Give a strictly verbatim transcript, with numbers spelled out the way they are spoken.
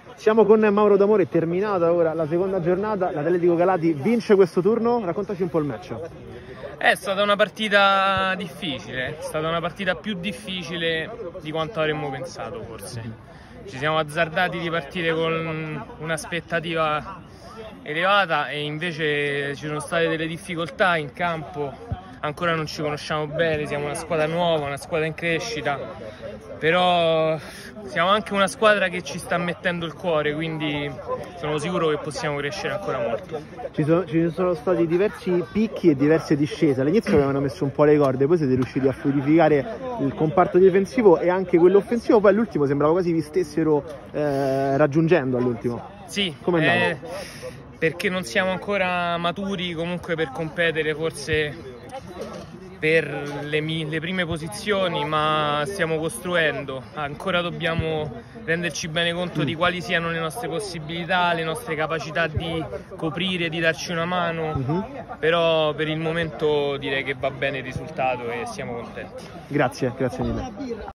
Siamo con Mauro D'Amore, è terminata ora la seconda giornata, l'Atletico Galati vince questo turno, raccontaci un po' il match. È stata una partita difficile, è stata una partita più difficile di quanto avremmo pensato forse. Ci siamo azzardati di partire con un'aspettativa elevata e invece ci sono state delle difficoltà in campo, ancora non ci conosciamo bene, siamo una squadra nuova, una squadra in crescita, però siamo anche una squadra che ci sta mettendo il cuore, quindi sono sicuro che possiamo crescere ancora molto. Ci sono, ci sono stati diversi picchi e diverse discese, all'inizio avevano messo un po' le corde, poi siete riusciti a fluidificare il comparto difensivo e anche quello offensivo, poi all'ultimo sembrava quasi vi stessero eh, raggiungendo all'ultimo. Sì, come andava? Eh, perché non siamo ancora maturi comunque per competere forse per le, le prime posizioni, ma stiamo costruendo, ancora dobbiamo renderci bene conto di quali siano le nostre possibilità, le nostre capacità di coprire, di darci una mano, uh-huh. Però per il momento direi che va bene il risultato e siamo contenti. Grazie, grazie mille.